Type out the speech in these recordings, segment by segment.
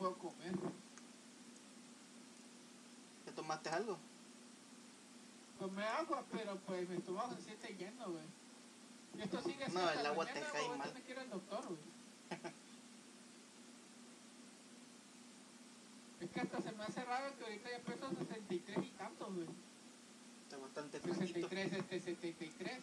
puedo comer. ¿Ya tomaste algo? Tomé agua, pero pues mi estómago se siente lleno, güey. Y esto sigue así No, hasta el agua mañana, te cae voy a mal. tener que ir al doctor, güey. Es que hasta se me hace raro que ahorita ya peso 63 y tantos, güey. Está bastante flaquito. 73.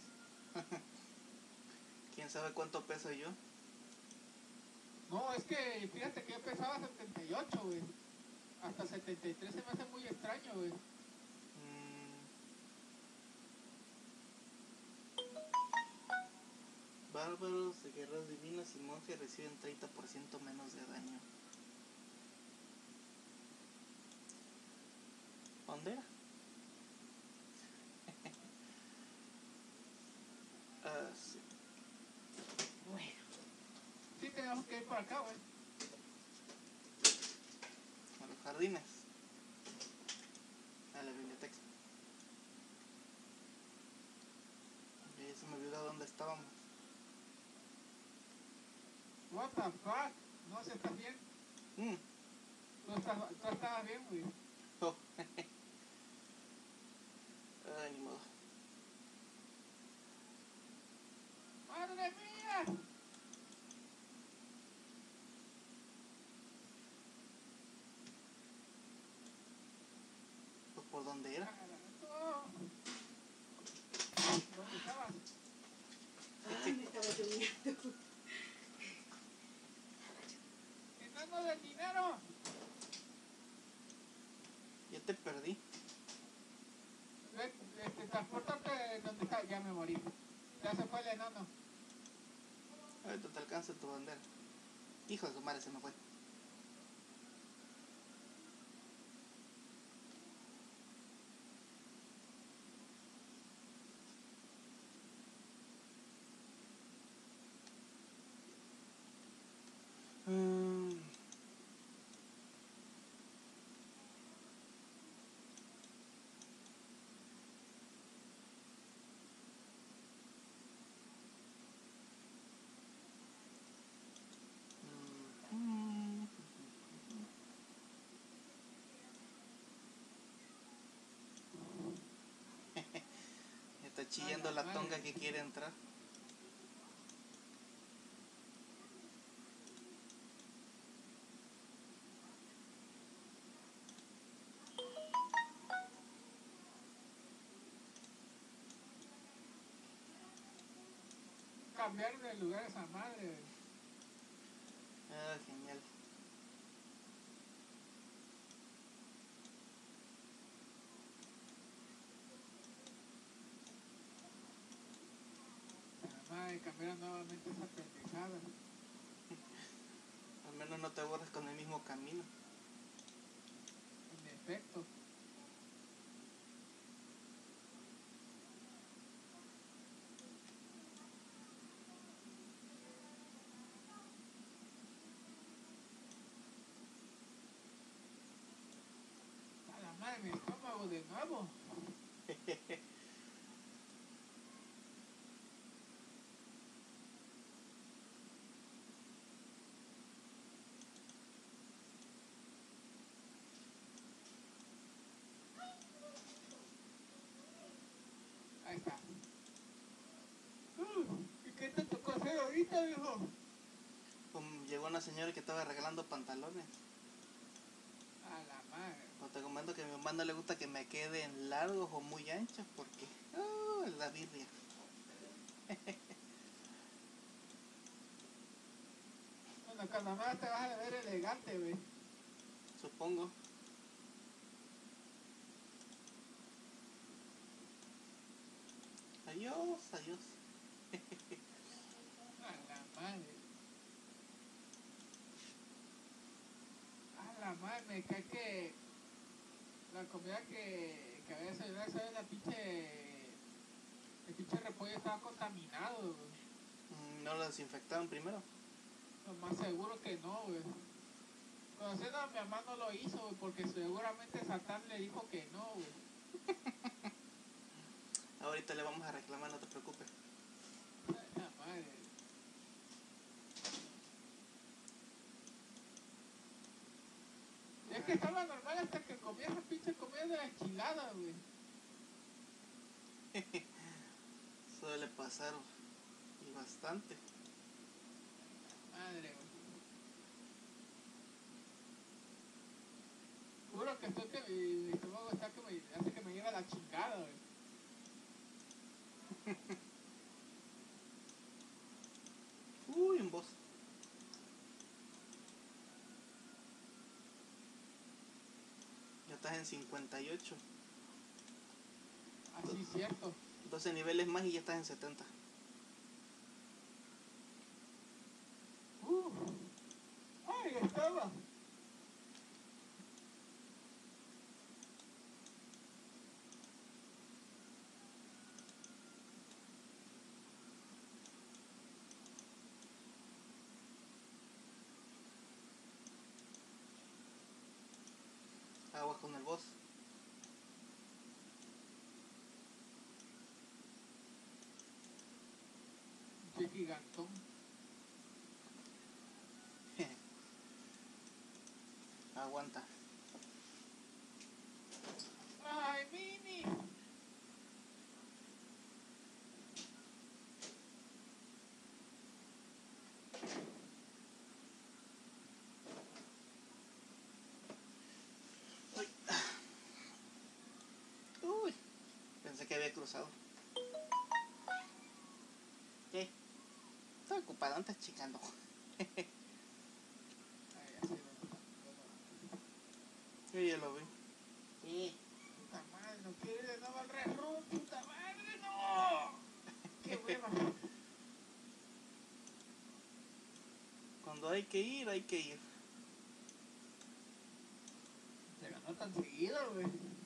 ¿Quién sabe cuánto peso yo? No, es que fíjate que yo pesaba 78, güey. Hasta 73 se me hace muy extraño, güey. Bárbaros, guerreros divinos y monjes reciben 30% menos de daño. ¿Dónde era? Sí. Bueno. Sí, tenemos que ir por acá, güey. A los jardines. A la biblioteca. Y se me olvidó dónde estábamos. What the fuck? No, si estás bien. Tú estabas bien, güey. Oh. Ay, ni modo. ¡Madre mía! Pues, ¿por dónde era? ¿Dónde estabas? Ay, me estaba lloviendo. ¡Enano del dinero! Ya te perdí. Transportarte donde está. Ya me morí. Ya se fue el enano. Ahorita te alcanza tu bandera. Hijo de su madre, se me fue. Está chillando Ay, la la tonga madre. que quiere entrar. Cambiar de lugar a esa madre, güey. Ah, genial. La madre, cambiaron nuevamente esa pendejada. Al menos no te aburres con el mismo camino. En efecto. A la madre, mi estómago de nuevo. Ahí está. ¿Y qué te tocó hacer ahorita, viejo? Llegó una señora que estaba regalando pantalones. A la madre. Pues te comento que a mi mamá no le gusta que me queden largos o muy anchos porque... la birria. Bueno, Canadá te vas a ver elegante, güey. Supongo. Adiós, adiós. A la madre. A la madre, me cae que la comida que había desayunado, ¿sabes? El pinche repollo estaba contaminado, güey. ¿No lo desinfectaron primero? Lo más seguro que no, güey. Conociendo a mi mamá no lo hizo, güey, porque seguramente Satán le dijo que no, güey. Ahorita le vamos a reclamar, no te preocupes. A la madre. Es que estaba normal hasta que comía esa pinche comida de la enchilada, güey. Suele pasar y bastante. Madre, güey. Juro que estoy que mi estómago está que me hace que me lleve a la chingada, güey. Uy, un boss. Ya estás en 58. Así es cierto. 12 niveles más y ya estás en 70. Ay, estaba. Aguas con el boss. Qué gigantón. Aguanta. Ay, Mini. Uy, pensé que había cruzado. ¿Qué? Estaba ocupado antes chicando. Ay, así Yo ya lo vi. sí. Puta madre, no quiero ir de nuevo al Red Room. Puta madre, no. Qué hueva. Cuando hay que ir, hay que ir. Se ganó tan seguido, güey.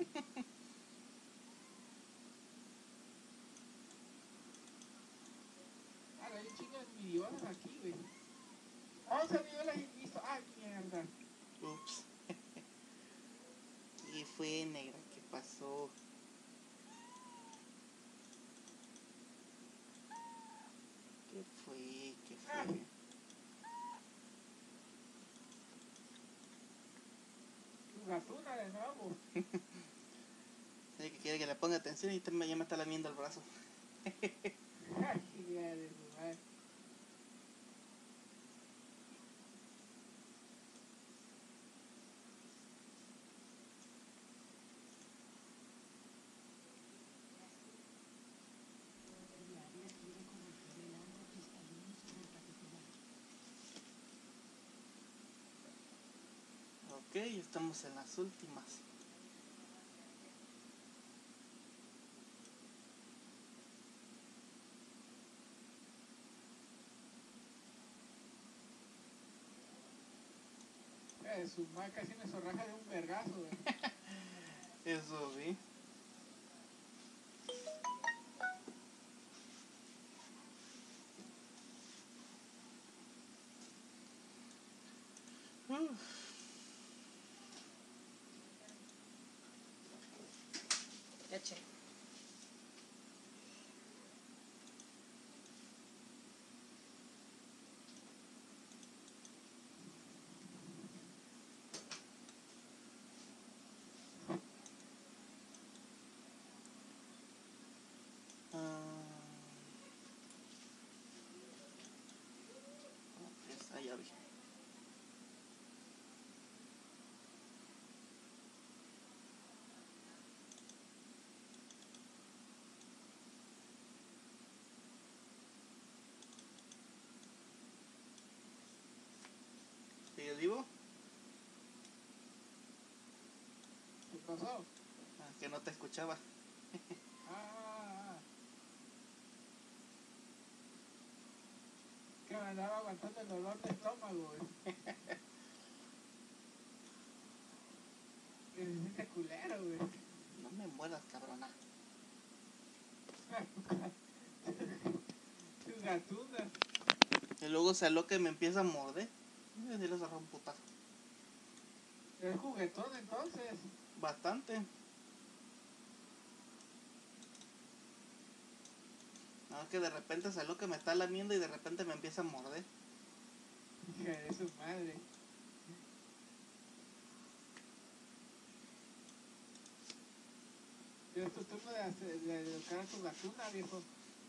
Ahora hay un chingo de millones aquí, güey. 11 niveles y listo. Ay, mierda. Ups. ¿Qué fue, negra? ¿Qué pasó? ¿Qué fue? ¿Qué fue? Gatuna de nuevo. Hay que quiere que le ponga atención y ya me está lamiendo el brazo. Ay, hija de su madre. Ok, estamos en las últimas. Su madre casi me zorraja de un vergazo, güey. Eso vi. Leche. Esa ya vi. ¿Sigues vivo? ¿Qué pasó? Ah, que no te escuchaba. Ah. Que me andaba aguantando el dolor de estómago, güey. Que se siente culero, güey. No me mueras, cabrona. Tu gatuna. Y luego se aloca y me empieza a morder. Y así le cerró un putazo. Es juguetón entonces. Bastante. No, que de repente se aloca, me está lamiendo y de repente me empieza a morder. Hija de su madre. Ya es tu turno de educar a tu gatuna, viejo.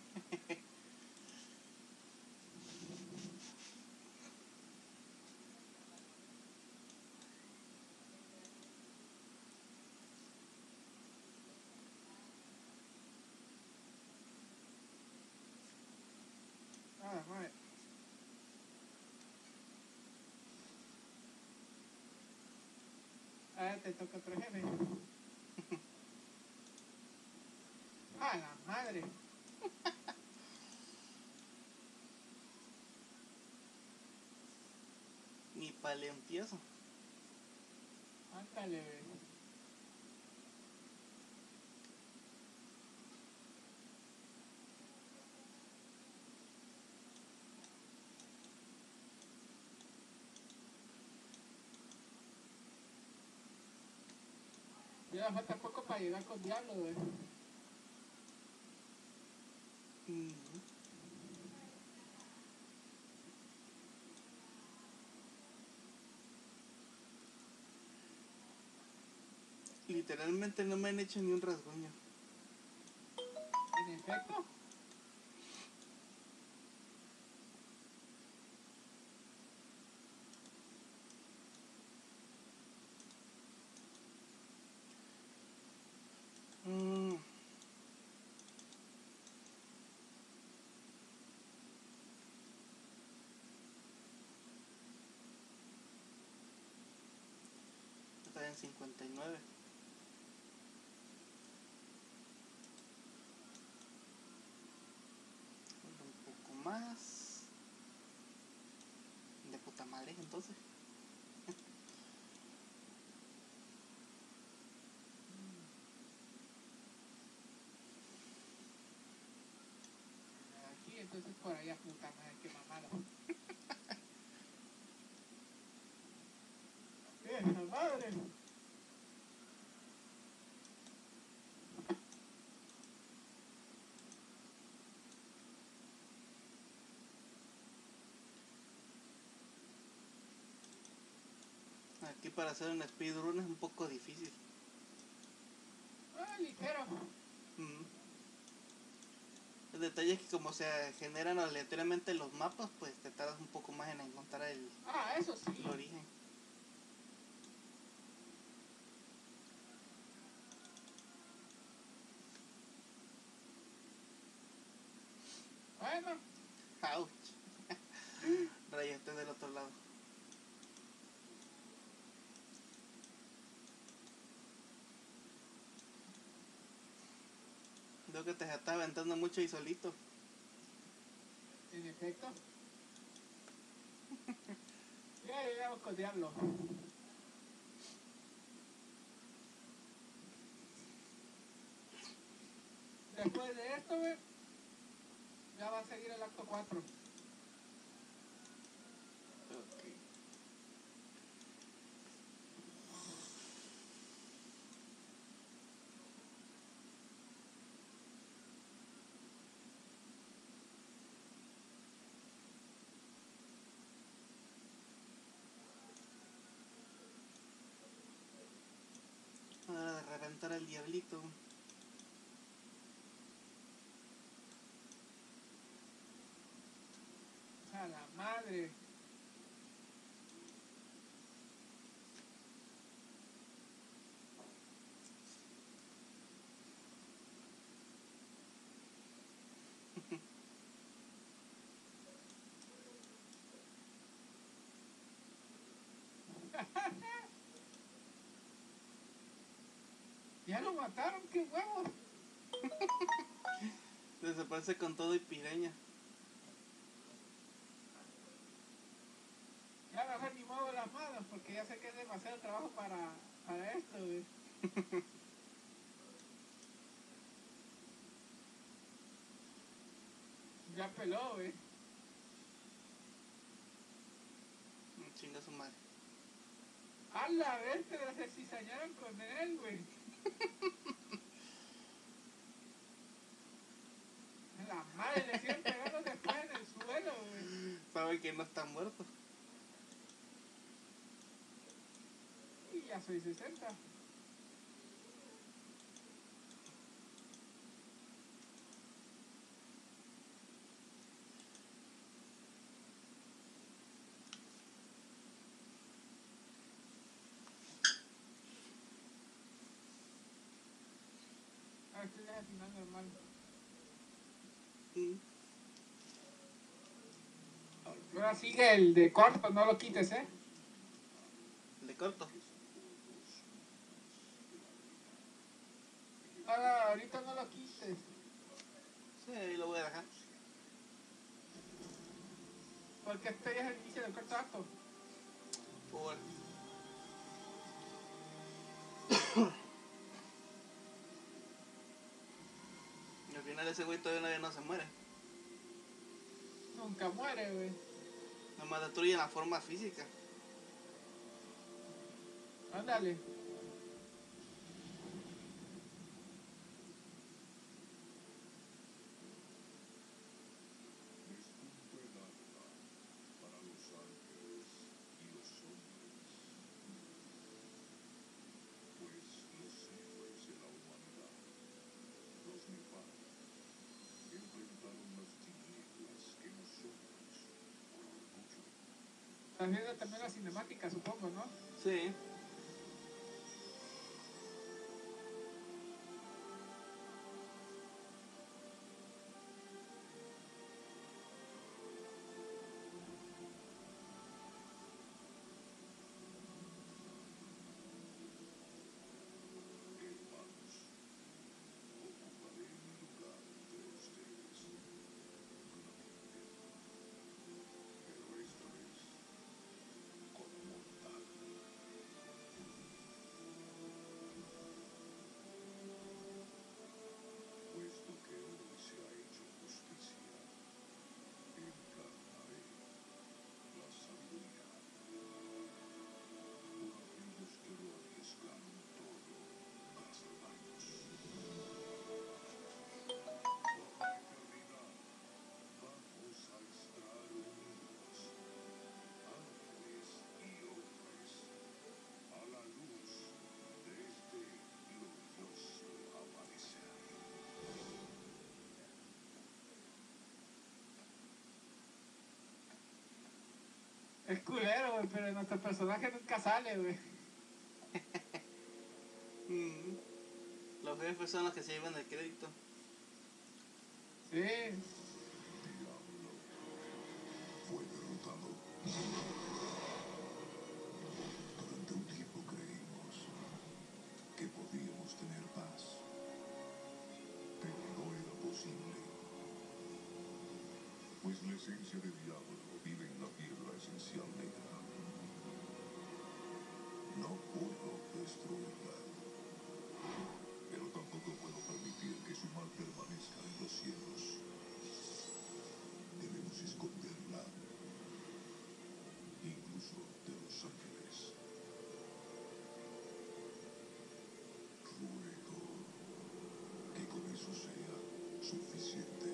Nada más. Ahora te toca otro jefe. ¡A la madre! Ni paleontioso. Ándale, ya falta poco para llegar con Diablo, güey. Mm. Literalmente no me han hecho ni un rasguño. En efecto. Mm. Está en 59. Un poco más. De puta madre, entonces. Aquí, entonces por allá, puta madre, qué mamada. ¡Esa madre! Aquí para hacer un speedrun es un poco difícil. ¡Ah, ligero! Mm. El detalle es que como se generan aleatoriamente los mapas, pues te tardas un poco más en encontrar el Ah, eso sí. origen. Bueno, Ouch. Rayo, estoy del otro lado. Veo que te estás aventando mucho y solito. en efecto. Ya llegamos con Diablo. Después de esto, güey, ya va a seguir el acto 4. Ok. Hora de reventar al diablito. A la madre. Ya lo mataron, qué huevos. Desaparece con todo y piraña. Ya mejor ni muevo las manos porque ya sé que es demasiado trabajo para esto, güey. Ya peló, güey. Chinga su madre. A la vez se cizañaron con él, güey. La madre le siguen pegando después en el suelo, güey. Sabe que no está muerto. Y ya soy 60. al final normal. Mm. Ahora sigue el de corto, no lo quites, Le corto. Ahora, ahorita no lo quites. Sí, ahí lo voy a dejar. Porque este ya es el inicio del cuarto acto. Por... Y al final ese güey todavía no se muere. Nunca muere, güey. Nomás destruyen la forma física. Ándale. Para los ángeles y los hombres, pues los héroes de la humanidad, los Nefar, enfrentaron las tinieblas que nosotros, por orgullo, Haciendo también la cinemática, supongo, ¿no? Sí. hermanos, ocuparé mi lugar entre ustedes nuevamente, pero esta vez como mortal. Puesto que hoy se ha hecho justicia, encarnaré la sabiduría por aquellos que lo arriesgaron todo para salvarnos. Por la eternidad vamos a estar unidos, ángeles y hombres, a la luz de este glorioso amanecer. Es culero, güey, pero nuestro personaje nunca sale, güey. Mm. Los jefes son los que se llevan el crédito. Sí. Diablo fue derrotado. Durante un tiempo creímos que podíamos tener paz, pero no era posible, pues la esencia de Diablo vive en la piedra esencial negra. No puedo destruirla, pero tampoco puedo permitir que su mal permanezca en los cielos. Debemos esconderla, incluso de los ángeles. Ruego que con eso sea suficiente.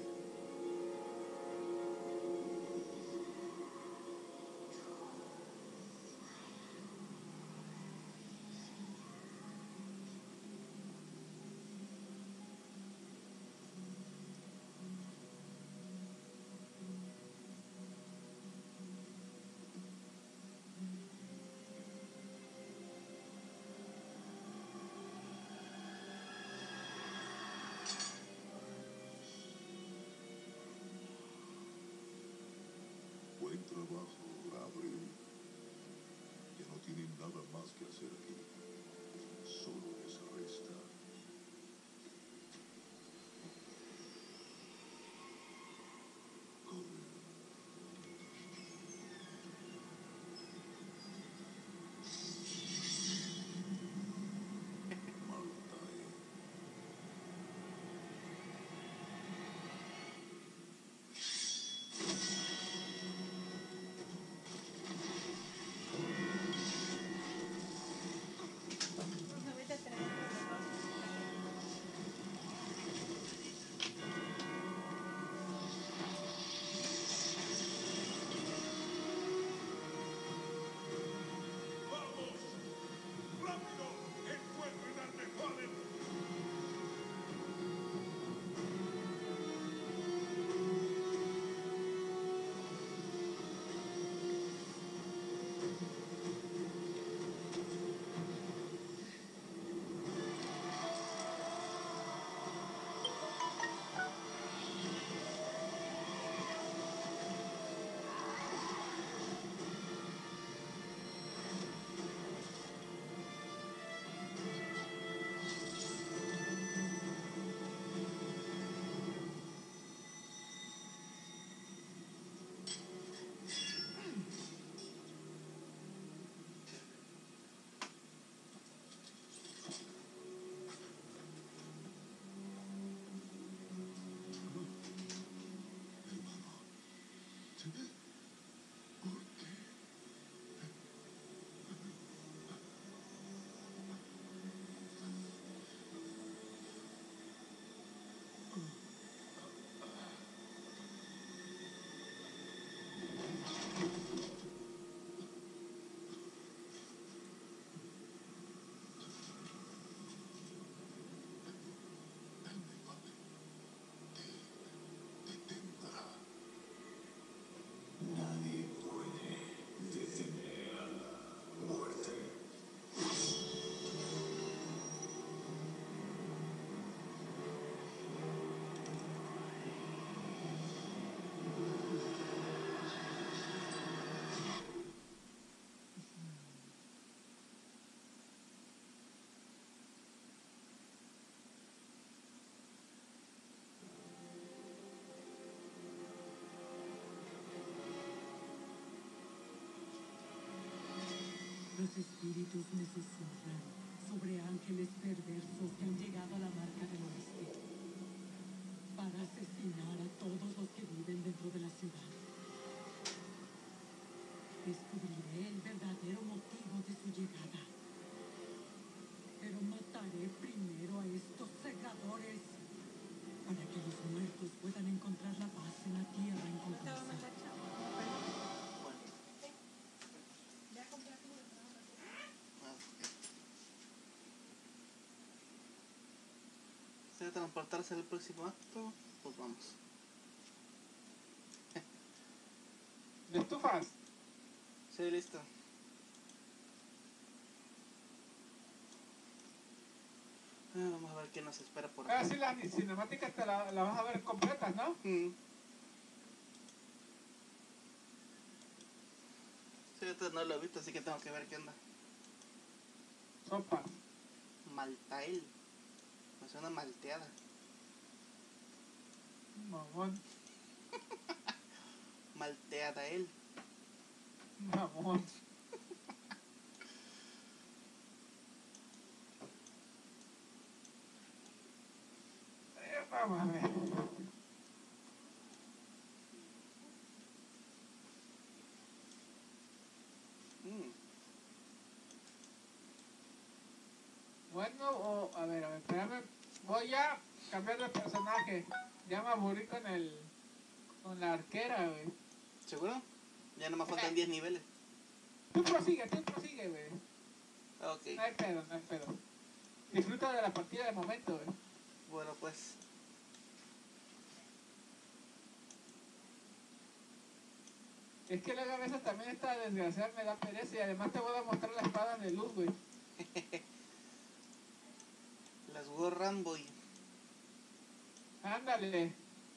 Buen trabajo, Gabriel. Ya no tienen nada más que hacer aquí. Solo les resta correr. Maltae. Pues ahorita tenemos problemas. espíritus me susurran sobre ángeles perversos que han llegado a la marca del oeste para asesinar a todos los que viven dentro de la ciudad. Descubriré el verdadero motivo de su llegada. Pero mataré primero a estos segadores para que los muertos puedan encontrar la paz en la tierra No te va a inconclusa. mandar chavo. Bueno, Ya compré tu trabajo. se va a transportarse al próximo acto, pues vamos. ¿De estufas? Sí, listo. Vamos a ver qué nos espera por Ahora acá. sí, las cinemáticas te la vas a ver completas, ¿no? Sí, esto no lo he visto, así que tengo que ver qué onda. Sopa. Maltael. Me suena malteada. Mamón. Malteada él. Mamón. Vamos a ver. Bueno, a ver, espérame. Voy a cambiar de personaje. Ya me aburrí con la arquera, güey. ¿Seguro? Ya nomás faltan 10 niveles. Tú prosigue, güey. Ok. No hay pedo. Disfruta de la partida de momento, güey. Bueno, pues. Es que luego a veces también esta desgraciada me da pereza y además te voy a mostrar la espada de luz, güey. Las War Ramboy. Ándale.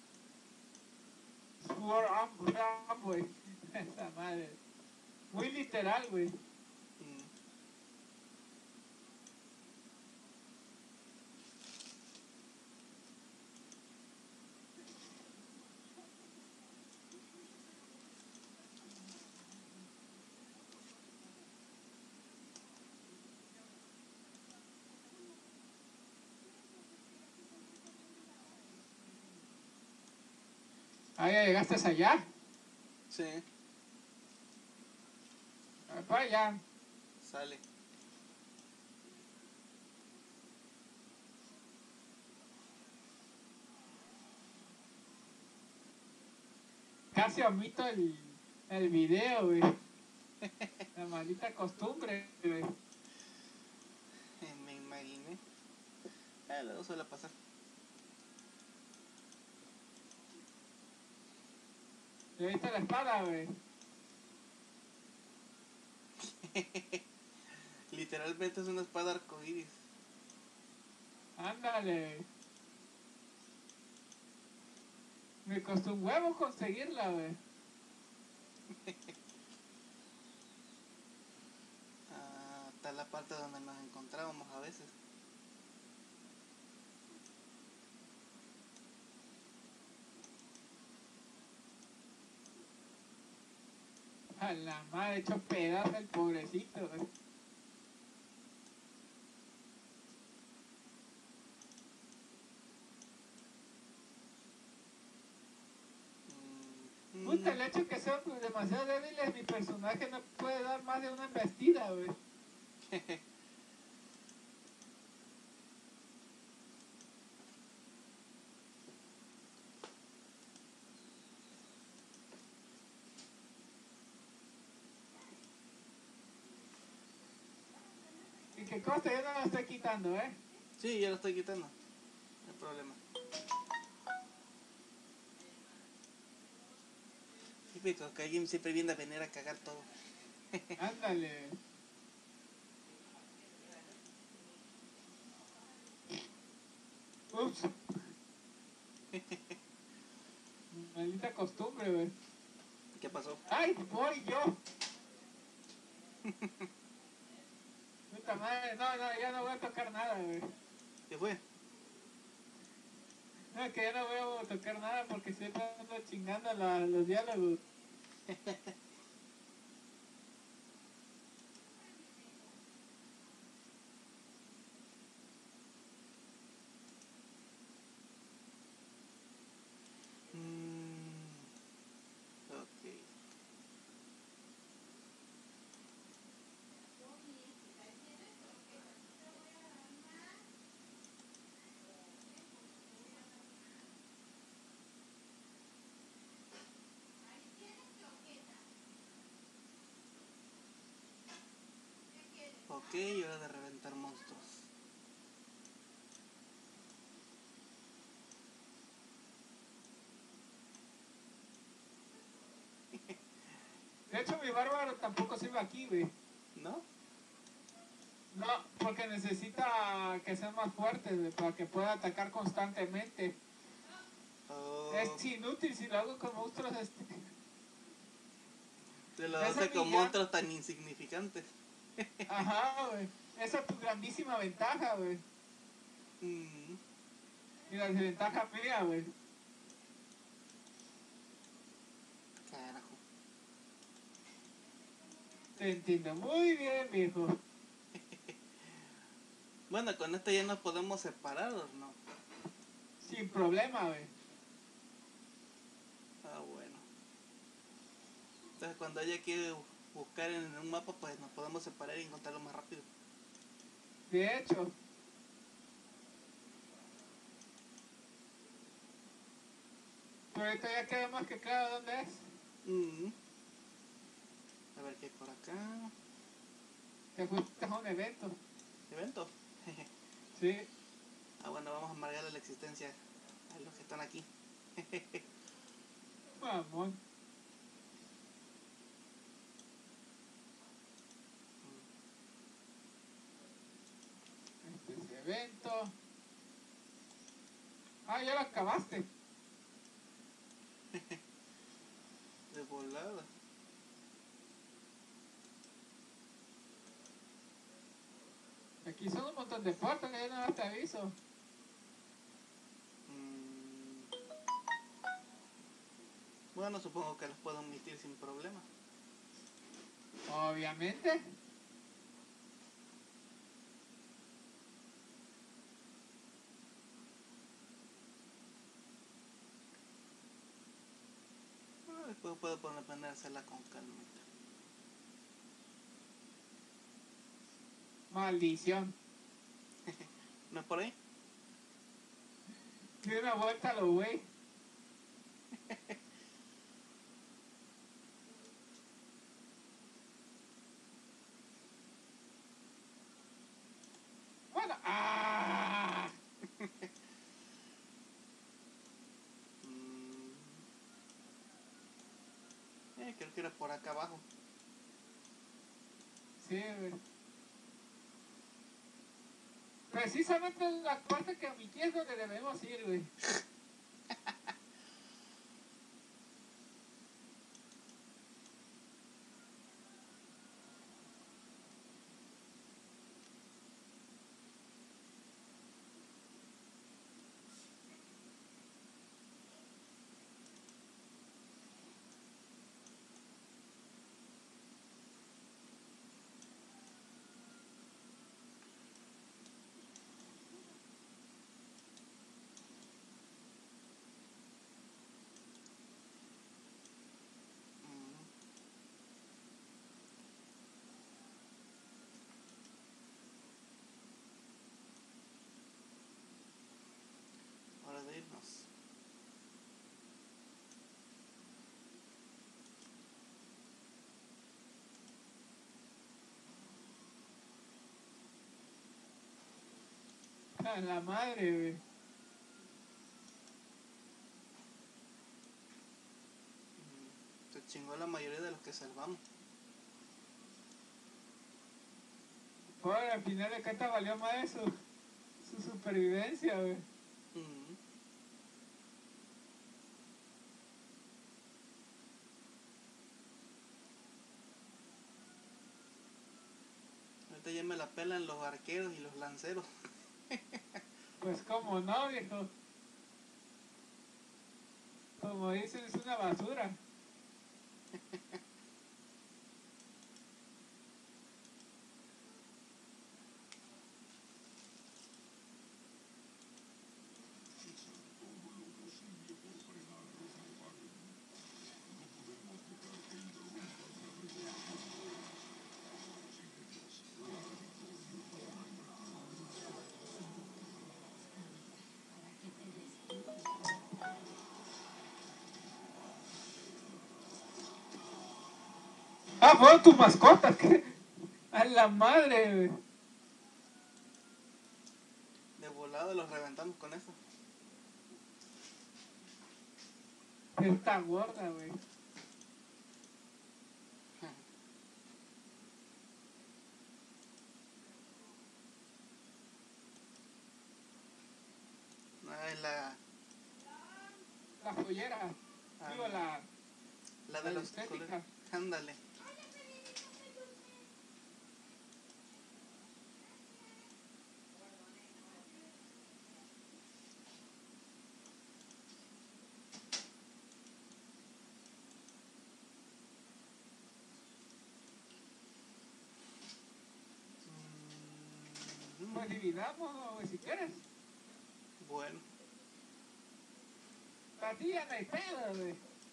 Sword Arm, güey. Esa madre. Muy literal, güey. Ah, ya llegaste allá. Sí, Para allá. sale. Casi omito el video, güey. La maldita costumbre, güey. Me imaginé. Luego suele pasar. ¿Le viste la espada, güey? Literalmente es una espada arcoíris. Ándale. Me costó un huevo conseguirla, güey. Está la parte donde nos encontrábamos a veces. A la madre, hecho pedazo el pobrecito, güey. Puta, el hecho de que sean demasiado débiles, mi personaje no puede dar más de una embestida, güey. Y que conste, yo no lo estoy quitando, ¿eh? Sí, ya lo estoy quitando. No hay problema. Típico, que alguien siempre viene a venir a cagar todo. Ándale. Ups. Maldita costumbre, güey. ¿Qué pasó? ¡Ay, voy yo! Puta madre, no, ya no voy a tocar nada, güey. ¿Qué fue? No, que ya no voy a tocar nada porque siempre ando chingando los diálogos. Ok, hora de reventar monstruos. De hecho, mi bárbaro tampoco sirve aquí, güey. ¿No? No, porque necesita que sean más fuertes, güey, para que pueda atacar constantemente. Oh, Es inútil si lo hago con monstruos se lo esa hace con milla- monstruos tan insignificantes. Ajá, güey. Esa es tu grandísima ventaja, güey. Mm, Y la desventaja mía, güey. carajo. Te entiendo muy bien, viejo. Bueno, con esto ya nos podemos separar, ¿o no? Sin problema, güey. Ah, bueno. Entonces cuando ella quiere buscar en un mapa, pues nos podemos separar y encontrarlo más rápido. De hecho. Pero ahorita ya queda más que claro dónde es. Mm. A ver qué hay por acá. Te fuiste a un evento. ¿Evento? Sí. Ah, bueno, vamos a amargarle la existencia a los que están aquí. Mamón. Este es evento. Ah, ya lo acabaste. De volada. Aquí son un montón de puertas que yo no te aviso. Mm. Bueno, supongo que las puedo omitir sin problema. Obviamente. Después puedo ponérsela con calma. Maldición. ¿No es por ahí? Tiene una vuelta a lo güey. Bueno. ¡Ah! Creo que era por acá abajo. Sí, güey. Precisamente en la parte que omití es donde debemos ir, güey. Hora de irnos. A la madre, güey. Se chingó la mayoría de los que salvamos. Por al final de cuentas valió más de su supervivencia, güey. Ahorita ya me la pelan los arqueros y los lanceros. Pues como no, viejo. Como dicen, es una basura. Ah, fueron tus mascotas. ¿Qué? A la madre, güey. De volado los reventamos con eso. Está gorda, güey. No, es la, La joyera. Digo, la la de los estética. colores. Ándale. Pues dividamos, güey, si quieres. Bueno, La tía no hay pedo, güey.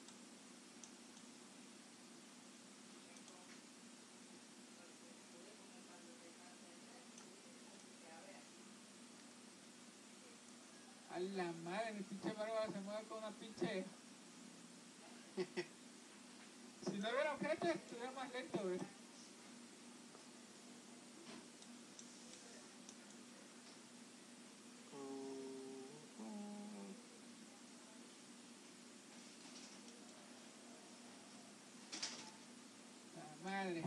A la madre, mi pinche barba se mueve con una pinche... Si no hubiera objetos, estuviera más lento, güey. La madre.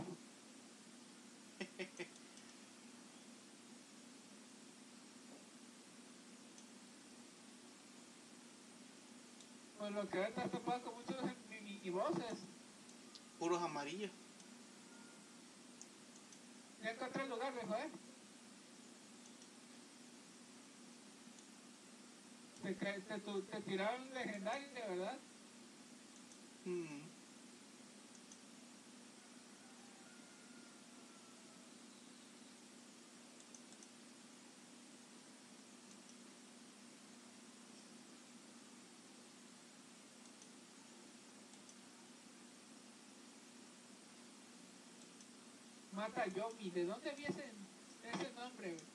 Pues lo que ahorita está topando con muchos mini voces. puros amarillos. Ya encontré el lugar, viejo, Te tiraron legendario, de verdad. Mm. Mata Yomi. ¿De dónde viene ese nombre, güey?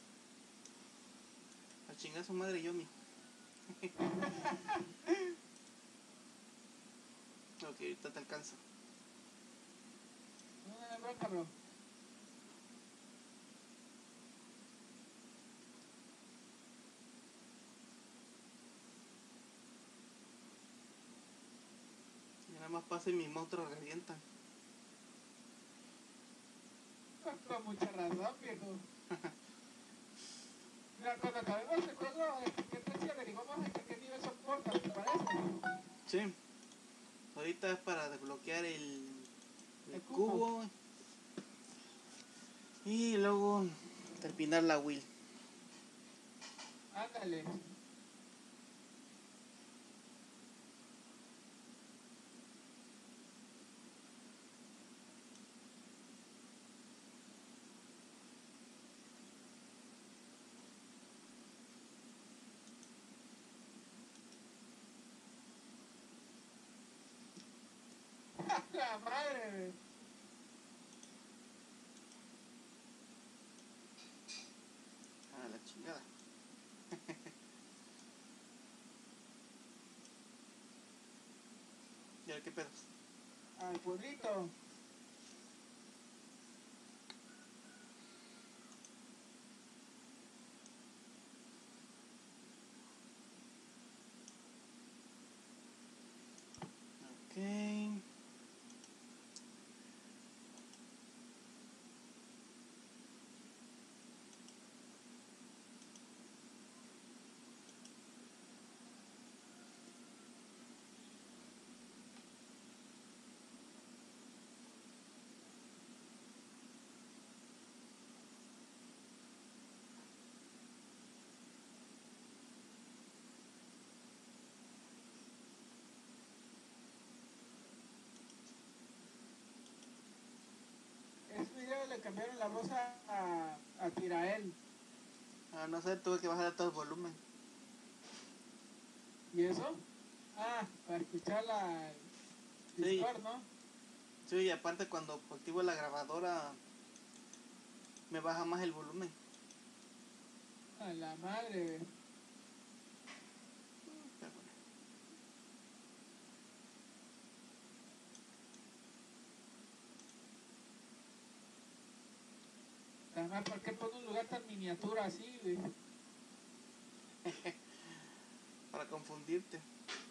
A chingar su madre Yomi. Ok, ahorita te alcanzo. No me bronca, bro. Y nada más pasa y mis monstruos revientan. Con mucha razón, viejo. Mira, cuando acabemos el juego, ¿qué tal si averiguamos qué nivel soporta? ¿Te parece? Sí. Ahorita es para desbloquear el El cubo. Y luego terminar la wheel. Ándale. La madre, güey. A la chingada. ¿Y ahora qué pedos? Al pueblito. Ok. Ese video le cambiaron la voz a Tirael. Ah, no sé, tuve que bajar a todo el volumen. ¿Y eso? Ah, para escuchar la Sí. Discord, ¿no? Sí, y aparte cuando activo la grabadora me baja más el volumen. A la madre, güey. Pero bueno. Además, ¿por qué pone un lugar tan miniatura así, güey? Para confundirte.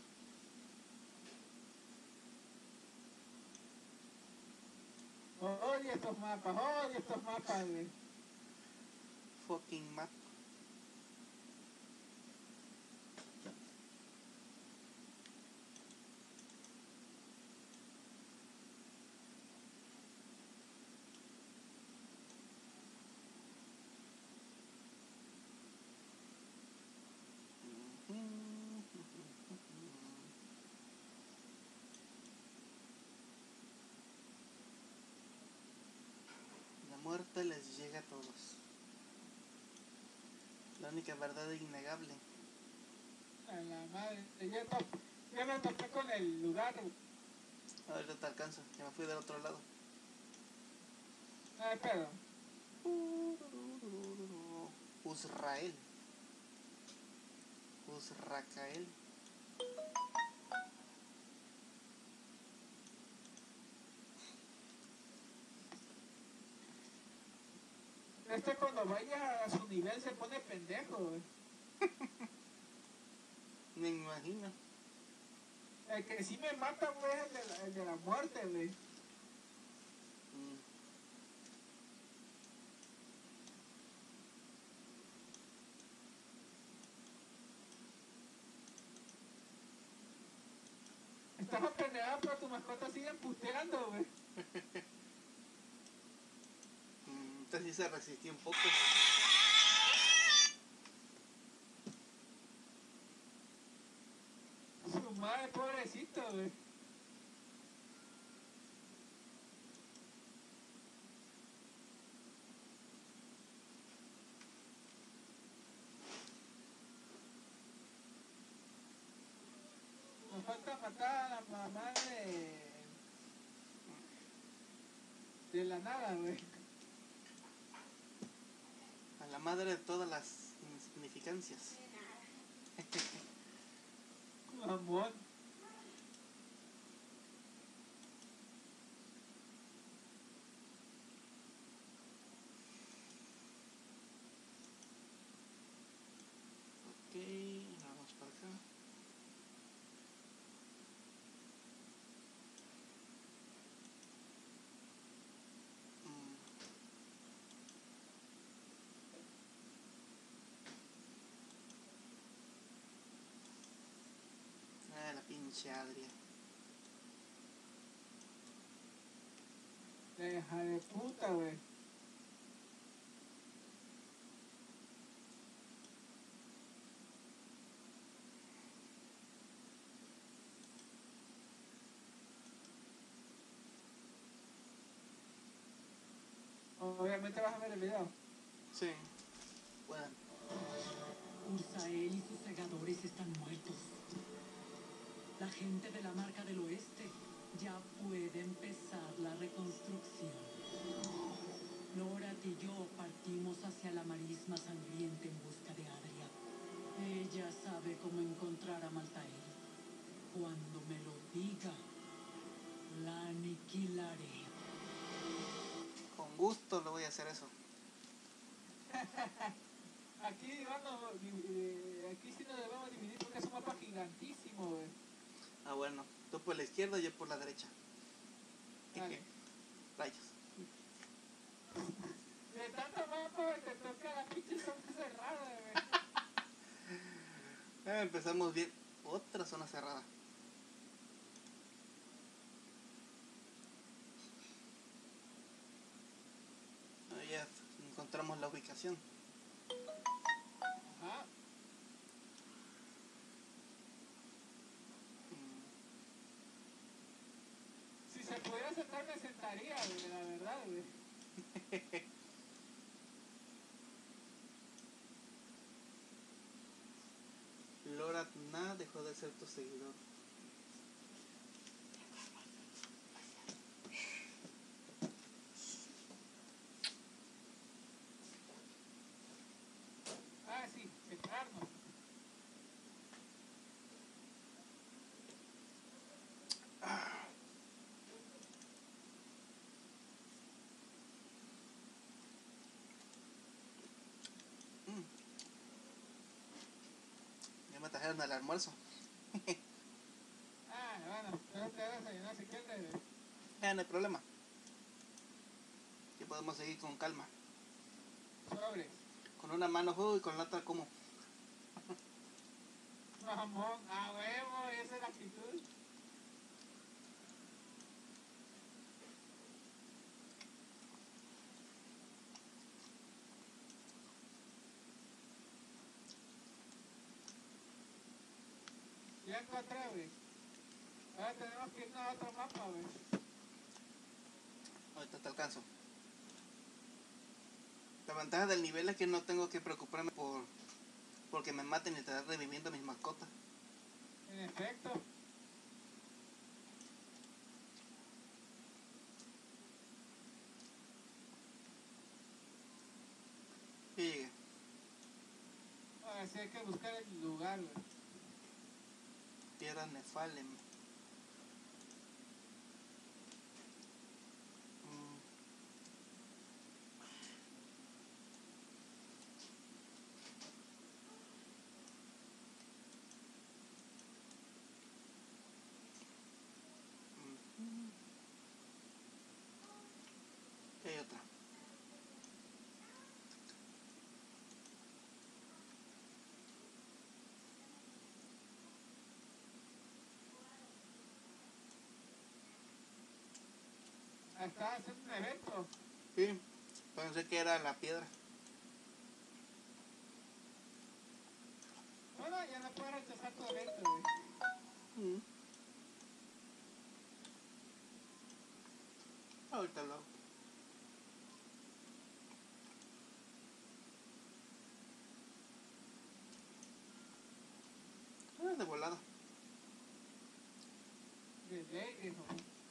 Oye estos mapas, güey. Fucking map. La muerte les llega a todos. La única verdad innegable. A la madre. Ya me topé con el lugar. Ahorita te alcanzo, que me fui del otro lado. No hay pedo. Uzrael. Uzracael. Cuando vaya a su nivel se pone pendejo, güey. Me imagino. El que sí me mata, güey, es el de la muerte, güey. Mm. Estás aprendiendo, pero tu mascota sigue puteando, güey. Entonces sí se resistió un poco. Su madre, pobrecito, güey. Nos falta matar a la mamá de la nada, güey. A la madre de todas las insignificancias. Mamón. Ok, vamos para acá. La pinche Adria. La hija de puta, güey. Obviamente vas a ver el video. Sí. Bueno. Ursael y sus segadores están muertos. La gente de la Marca del Oeste ya puede empezar la reconstrucción. Lorath y yo partimos hacia la marisma sangrienta en busca de Adria. Ella sabe cómo encontrar a Maltael. Cuando me lo diga, la aniquilaré. Con gusto le voy a hacer eso. Aquí, aquí sí nos debemos dividir porque es un mapa gigantísimo, güey. Ah, bueno. Tú por la izquierda y yo por la derecha. Dale. Rayos. De tanto mapa te toca la pinche zona cerrada, güey. Empezamos bien. Otra zona cerrada. Ya encontramos la ubicación. Ajá. Si se pudiera sentar, me sentaría, güey, la verdad, güey. Lorath Na dejó de ser tu seguidor. Ah, sí, sentarnos. trajeron el almuerzo. Ah, bueno, pero te vas a desayunar si quieres. No hay problema. Aquí podemos seguir con calma. Sobres. Con una mano juego y con la otra como. Mamón, a huevo, esa es la actitud. Ya encontré, güey. Ahora tenemos que irnos a otro mapa, güey. Ahorita te alcanzo. La ventaja del nivel es que no tengo que preocuparme porque me maten y estar reviviendo mis mascotas. En efecto. Y llegué. Ahora sí hay que buscar el lugar, güey. Tierra Nefalem. ¿Qué hay otra? Estaba haciendo un evento. Sí, pensé que era la piedra. Bueno, ya no puedo rechazar tu evento, güey. Ahorita lo hago. De volada. De ley, dijo.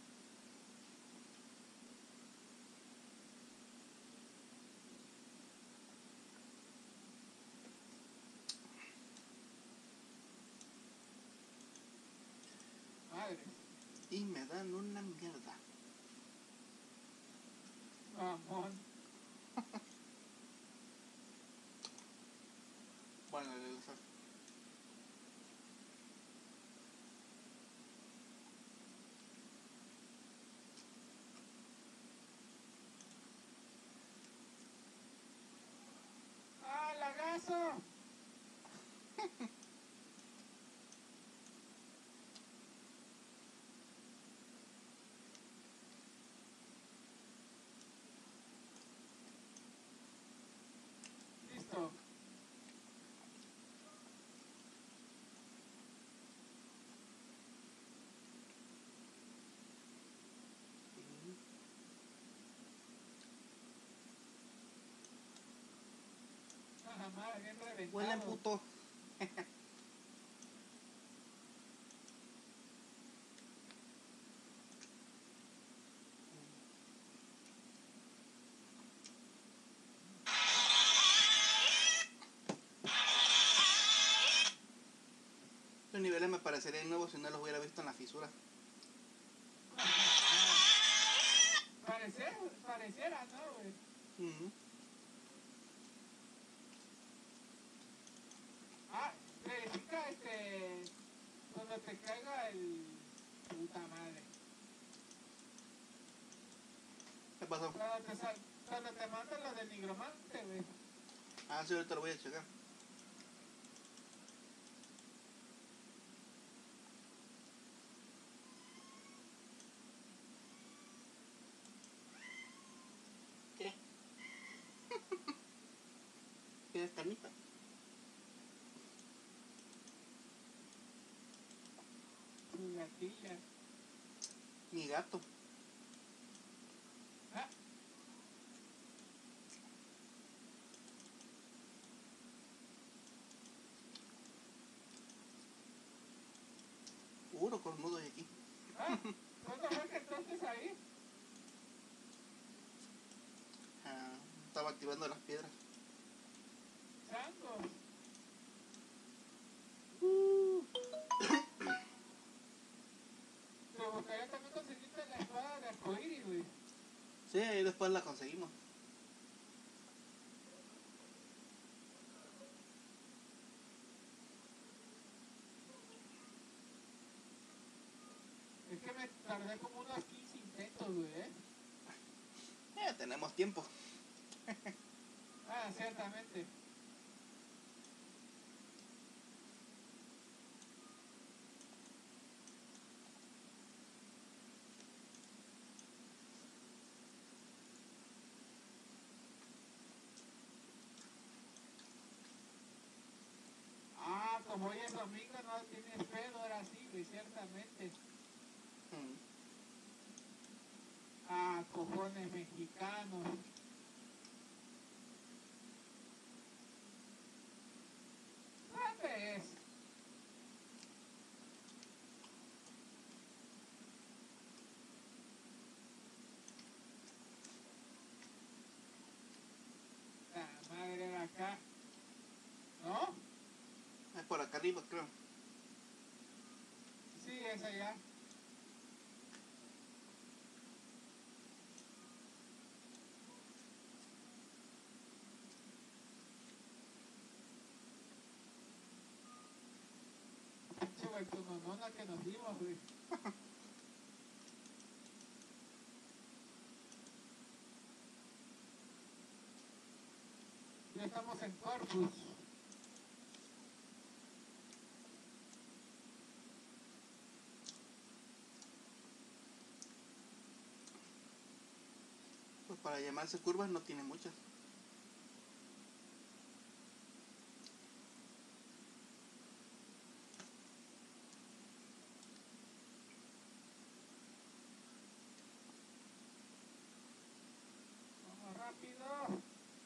Madre. Y me dan una mierda. Mamón. Bueno, le lo saco. ¡Ah, lagazo! Listo. Ajá, madre, bien reventado. Huele puto. Estos niveles me parecerían nuevos si no los hubiera visto en la fisura. Pareciera, ¿no, güey? Ah, verifica, cuando te caiga el... Puta madre. ¿Qué pasó? Cuando te manda lo del nigromante, güey. Ah, sí, ahorita lo voy a checar. ¿Qué? ¿Tienes carnita? Su gatilla. Mi gato. Ah, Puro cornudo hay aquí. ¿cuándo fue que entonces ahí? Ah, estaba activando las piedras. Changos. Te gustaría también conseguirte la espada de arcoíris, güey. Sí, ahí después la conseguimos. tenemos tiempo. Ah, ciertamente. Ah, como hoy es domingo, no tienes pedo, ahora sí, güey, ciertamente. Mm. Ah, cojones mexicanos. ¿Dónde es? La madre era acá. ¿No? Es por acá arriba, creo. Sí, es allá. Pinche güey, tu nonona que nos dimos, güey. Ya estamos en Corpus. Pues para llamarse curvas no tiene muchas. Vamos rápido.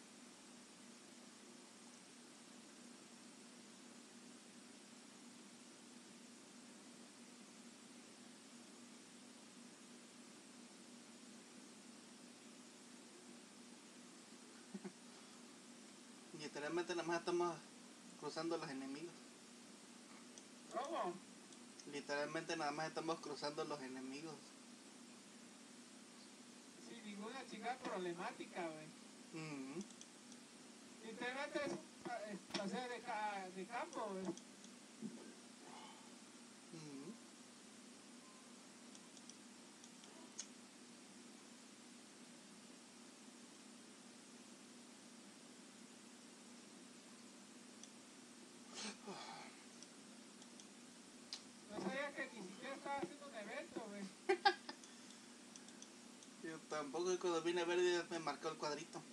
Literalmente nada más estamos cruzando los enemigos. ¿Cómo? Literalmente nada más estamos cruzando los enemigos. Sin ninguna chingada problemática, güey. Mm. Literalmente es un paseo de campo, güey. Mm. No sabía que ni siquiera estaba haciendo un evento, güey. Yo tampoco, y cuando vine a ver ya me marcó el cuadrito.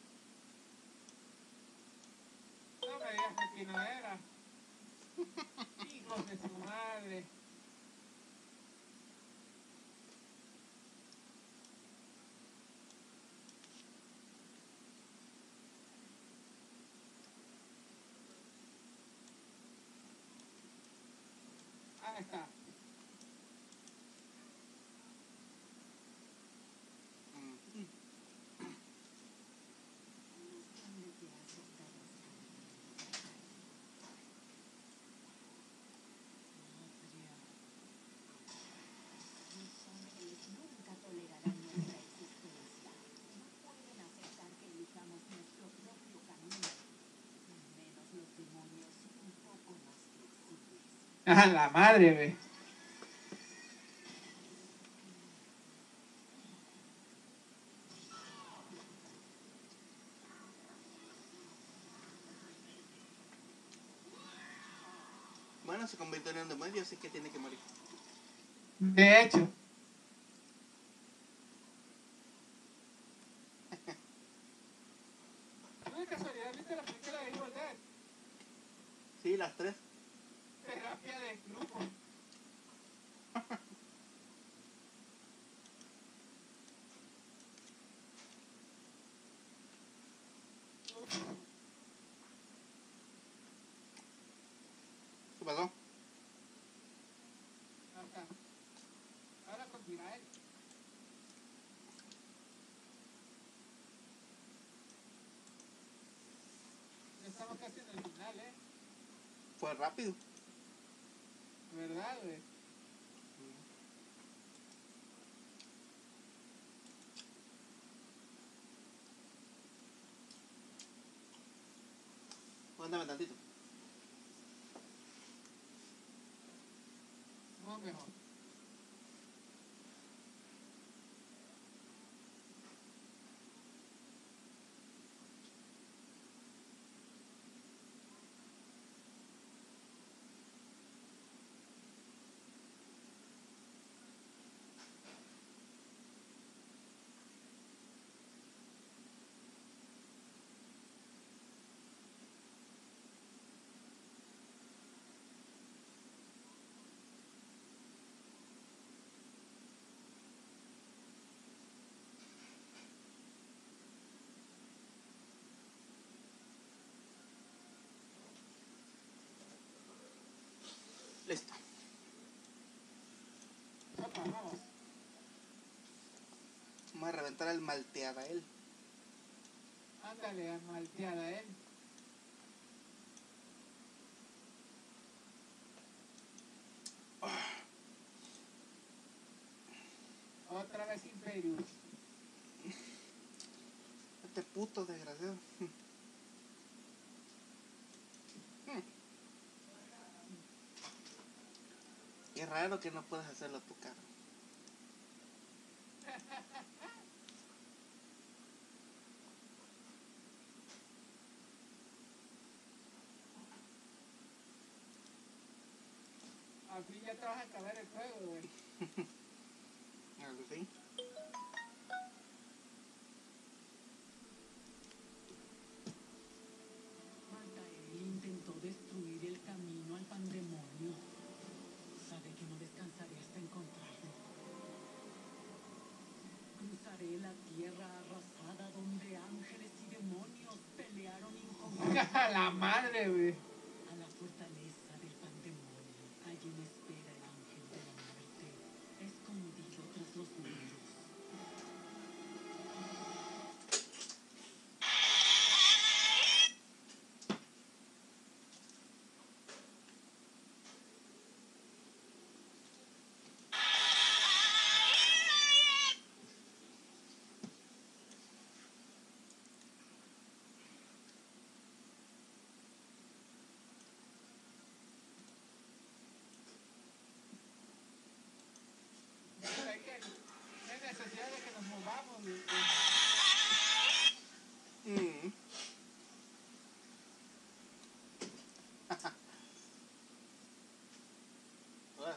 No me digas que aquí no era. Hijos de su madre. Ahí está. Mm. Los ángeles nunca tolerarán nuestra existencia. No pueden aceptar que elijamos nuestro propio camino. Menos los demonios son un poco más flexibles. Ah, la madre, güey. Bueno, se convirtió en un demonio, así que tiene que morir. De hecho. ¿Tú de casualidad viste la película de Evil Dead? Sí, las tres. Terapia de grupo. ¿Qué pasó? Acá. Ahora con Tirael. Ya estamos casi en el final, ¿eh? Fue rápido. ¿Verdad, güey? Aguántame tantito. No mejor. Listo. Sopa, vamos. Vamos a reventar al malteada él. Ándale, a malteada, ¿eh? Otra vez Imperius. Este puto desgraciado. Qué raro que no puedas hacerlo a tu cara. Al fin ya te vas a acabar el juego, güey. Al fin. Maltael intentó destruir el camino al pandemonio. Sabe que no descansaré hasta encontrarlo. Cruzaré la tierra arrasada donde ángeles y demonios pelearon inconfundibles. La madre, güey. A la fortaleza del pandemonio. Allí me espera el ángel de la muerte, escondido tras los muros. Pero hay que... No hay necesidad de que nos movamos, güey. Ahora.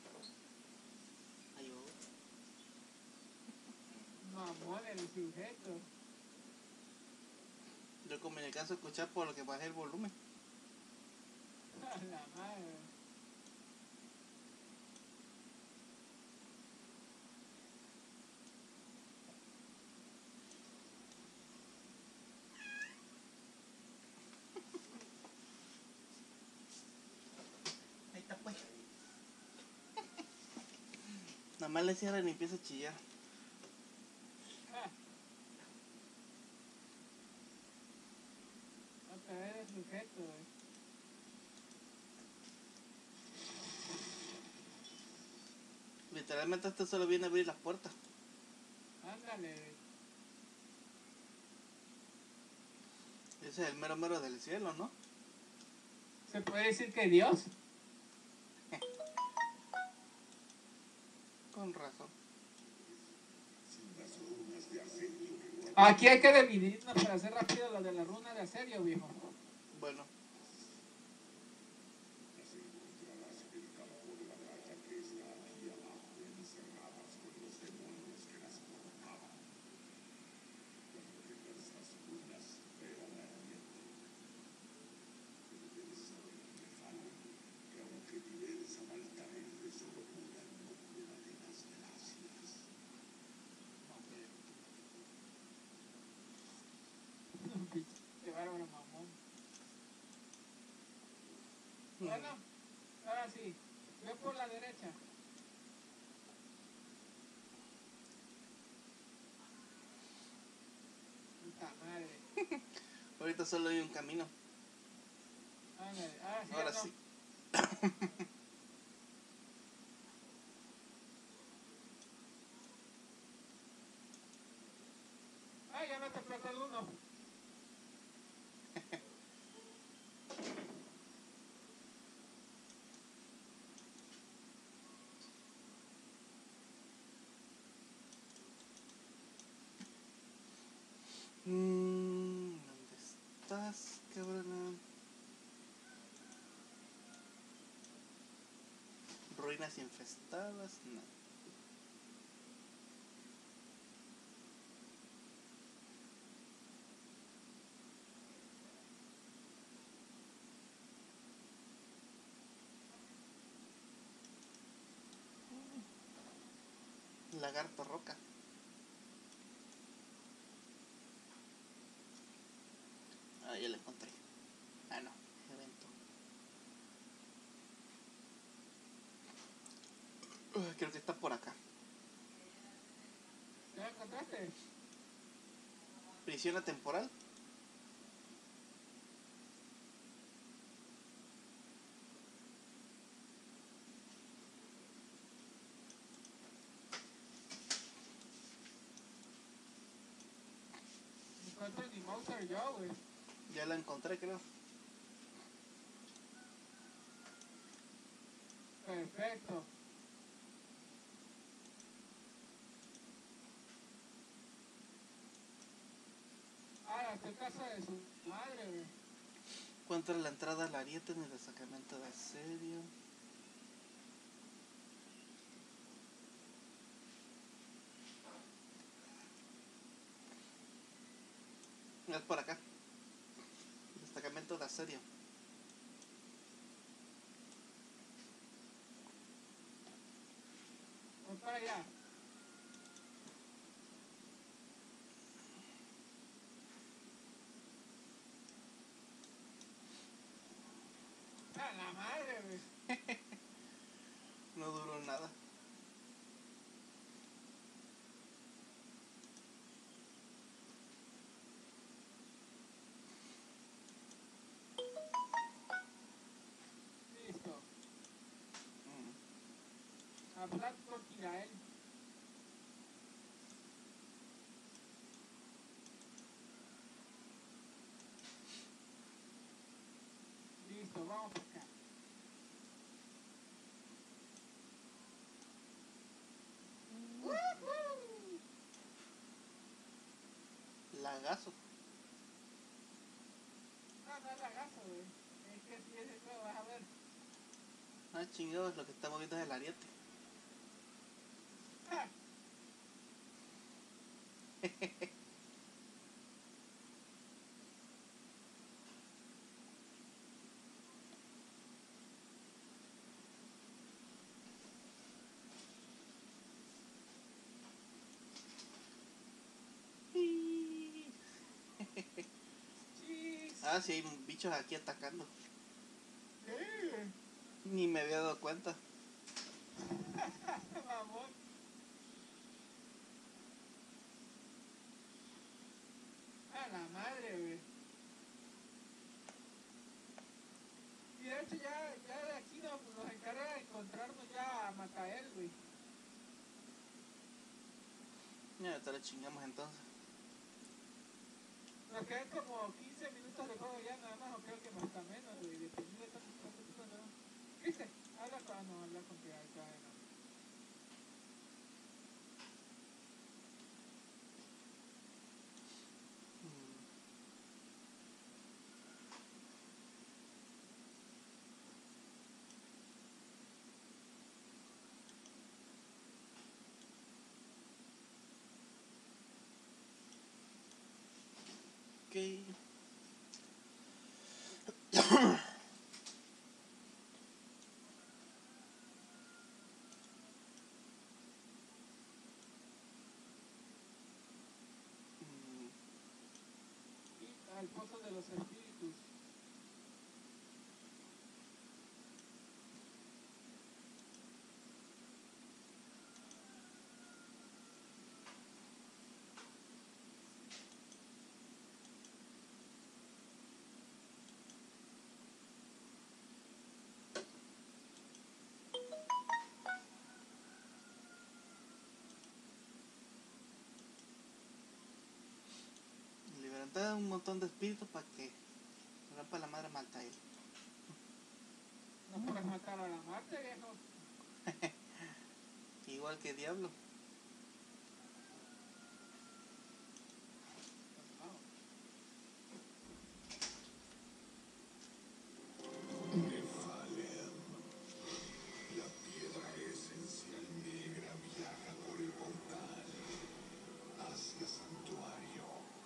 Ayuda. Mamón el sujeto. Yo como me alcanzo a escuchar por lo que bajé el volumen. La madre. Ahí está pues. Nada más le cierran y empieza a chillar. Otra vez el sujeto, güey. Literalmente este solo viene a abrir las puertas. Ándale, güey. Ese es el mero mero del cielo, ¿no? ¿Se puede decir que Dios? Con razón. Aquí hay que dividirnos para hacer rápido lo de la runa de asedio, viejo. Bueno. Qué bárbaro, mamón. Bueno, ahora sí. Ve por la derecha. Puta madre. Ahorita solo hay un camino. Ándale, ahora sí. Ahora ya no. sí. Ay, ya no te explotó el uno. ¿Dónde estás, cabrón? Ruinas infestadas, no. Lagarto roca. Ah, ya la encontré. Ah, no, evento. encontraste? Prisión temporal. No encuentro ni Mouser yo, güey. Ya la encontré, creo. Perfecto. Ah, estoy casa de su madre, güey. Encuentra la entrada al ariete en el destacamento de asedio. Es por acá. Destacamento de asedio. Voy para allá. A la madre, güey. No duró nada. Listo. Mm. Hablar con Tirael. Listo, vamos para acá. Lagazo. No, no es lagazo, güey. Es que si es el juego, vas a ver. Ah, chingados, lo que está moviendo es el ariete. ¡Ah! Chis. Ah, sí, hay bichos aquí atacando. ¿Qué? Ni me había dado cuenta. Mamón. A la madre, güey. Y de hecho ya de aquí nos encarga de encontrarnos ya a Matael, güey. Ya, te la chingamos entonces. Nos quedan como 15 minutos de juego ya nada más, o creo que hasta menos, güey, dependiendo de cuánto tiempo le damos. ¿Viste? Habla con que acá, no. Mm. Ok. Mm. Y al pozo de los espíritus. Libertad un montón de espíritus para que rompa la madre Maltael. No puedes matar a la Marte, viejo. Igual que Diablo. Nefalem. La piedra esencial negra viaja por el portal hacia Santuario.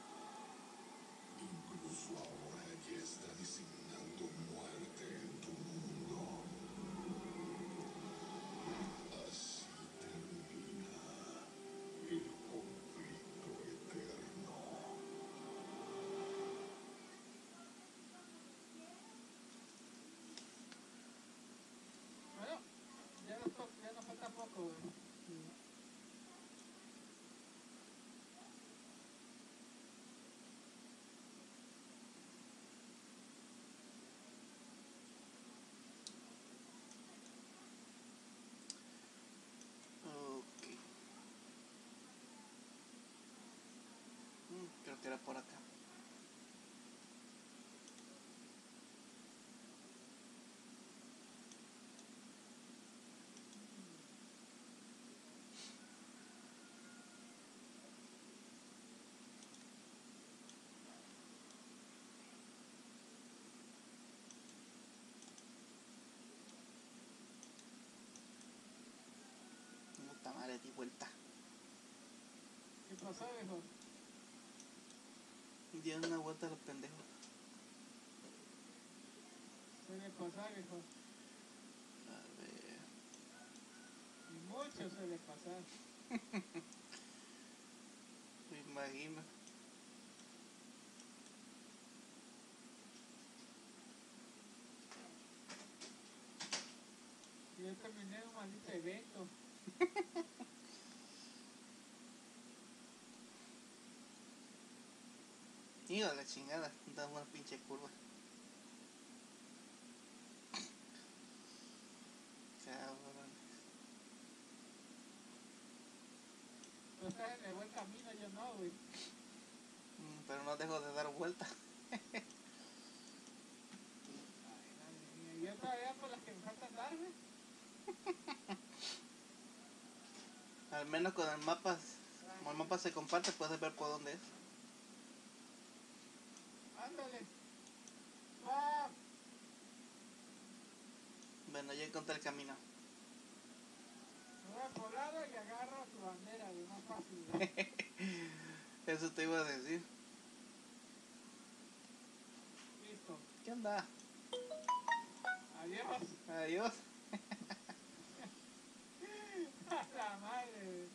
Incluso ahora ya está designando muerte en tu mundo. Así termina el conflicto eterno. Bueno, ya nos falta poco, güey. que era por acá. Puta madre, di vuelta. ¿Qué pasó, viejo? Dieron una vuelta a los pendejos. Suele pasar, viejo. A ver. Y mucho suele pasar. Me imagino. Yo terminé un maldito evento. Hijo de la chingada, da una pinche curva. Cabrón. Tú estás en el buen camino, yo no, güey. Pero no dejo de dar vuelta. Ay, madre mía. Yo todavía por las que me faltan dar, güey. Al menos con el mapa, como el mapa se comparte, puedes ver por dónde es. Ándale. ¡Ah! Bueno, ya encontré el camino. Me voy al poblado y agarro tu bandera, güey. Más fácil, güey. Eso te iba a decir. Listo. ¿Qué onda? Adiós. Adiós. A la madre, güey.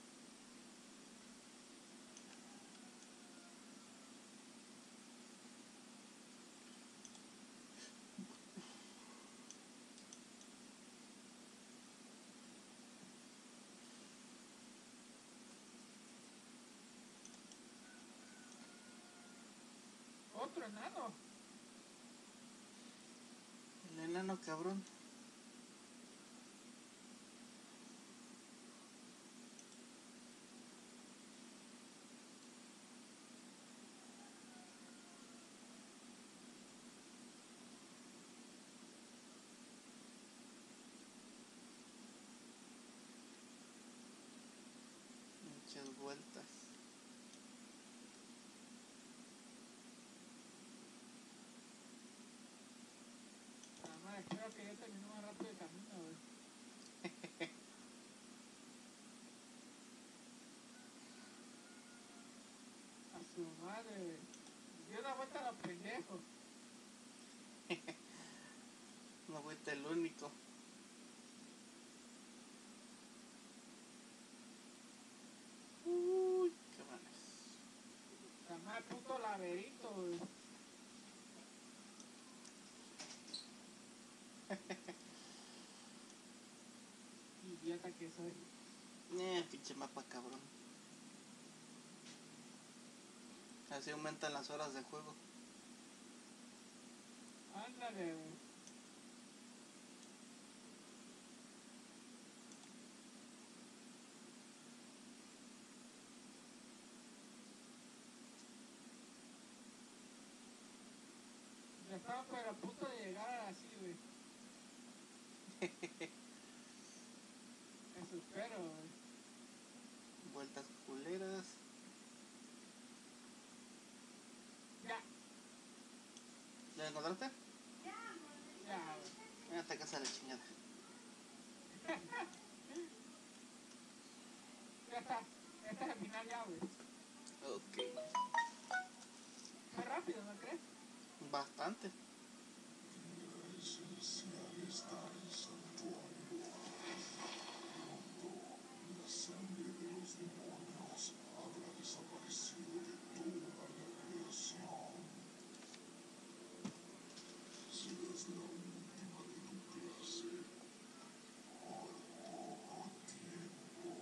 Otro enano. El enano cabrón. Muchas vueltas. La madre, creo que ya terminó más rápido el camino, güey. A su madre, güey. Dio una vuelta a los pendejos. No fuiste el único. Uy, cabrones. La madre, puto laberinto, güey. Idiota que soy. Pinche mapa cabrón. Así aumentan las horas de juego. Ándale, güey. Ya estaba pero a punto de llegar así, güey. Eso espero, güey. Vueltas culeras. Ya, ¿Ya encontraste? ya, güey. Hasta casa la chingada. Ya está. Este es el final ya, güey. Ok. Fue rápido, ¿no crees? Bastante. La esencial está en el santuario. Pronto, la sangre de los demonios habrá desaparecido de toda la creación. Serás la última de tu clase. Por poco tiempo.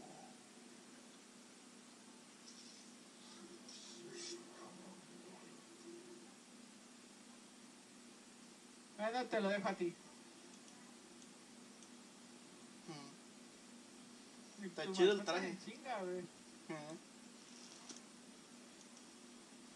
Bueno, te lo dejo a ti. Está Tu chido el mascota traje. en chinga, güey.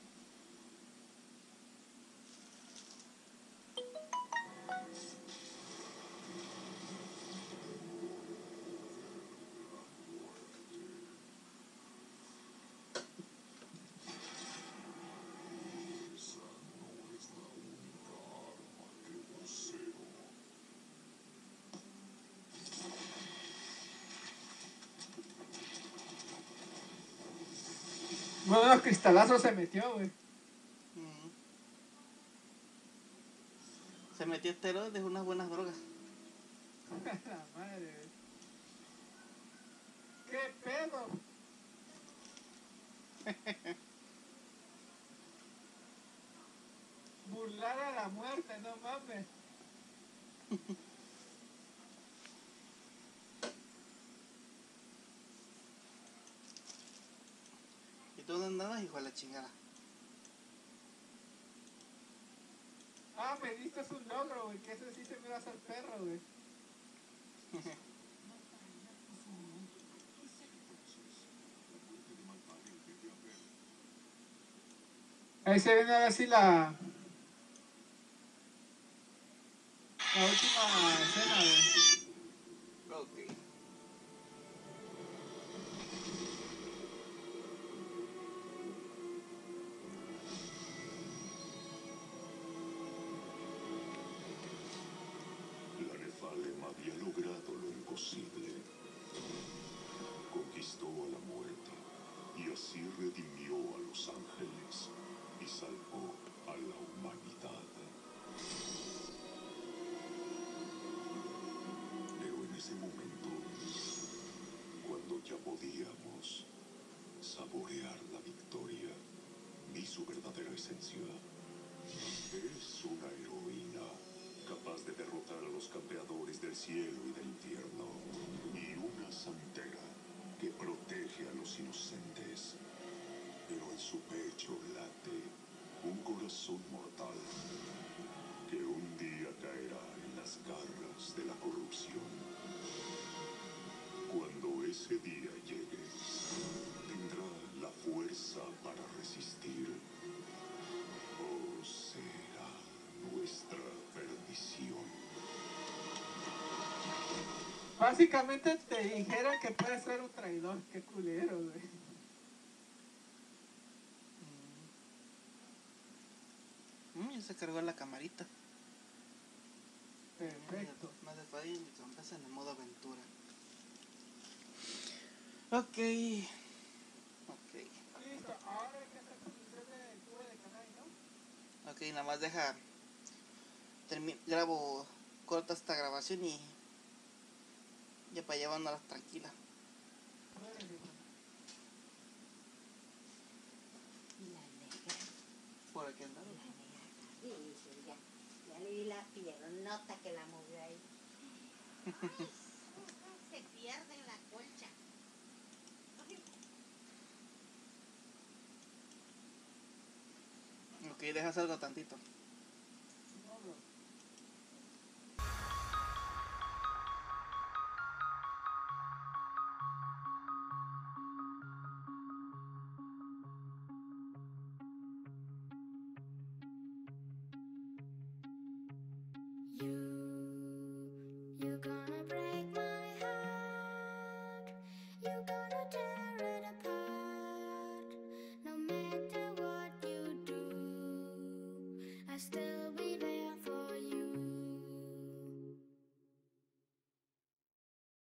Buenos cristalazos se metió, güey. Mm. Se metió esteroides, unas buenas drogas. La madre, güey. ¿Qué pedo? Burlar a la muerte, no mames. ¿Y tú dónde andabas, hijo de la chingada? Ah, me diste un logro, güey, que ese sí se me va a hacer perro, güey. Ahí se viene ahora sí la última escena, güey. Ok. La Nephalem había logrado lo imposible. Conquistó a la muerte y así redimió a los ángeles y salvó a la humanidad. Pero en ese momento, cuando ya podíamos saborear la victoria, vi su verdadera esencia. Es una heroína, capaz de derrotar a los campeadores del cielo y del infierno, y una santera que protege a los inocentes. Pero en su pecho late un corazón mortal que un día caerá en las garras de la corrupción. Cuando ese día llegue, tendrá la fuerza para resistir. ¿O será nuestra perdición? Básicamente te dijeron que puedes ser un traidor, qué culero, güey. Ya se cargó la camarita. Perfecto. Más de fácil y compras en el modo aventura. Ok. Listo, ahora hay que hacer transmisión de tubo de canal, ¿no? Ok, nada más deja. Grabo, corta esta grabación y ya para llevándolas tranquila. Y la negra, Por aquí andaba. la negra. Sí, sí, ya le vi la piernota que la movió ahí. Ay, se pierde en la colcha. Ok, dejas algo tantito. No, bro. You're gonna break my heart. You're gonna tear it apart. No matter what you do, I'll still be there.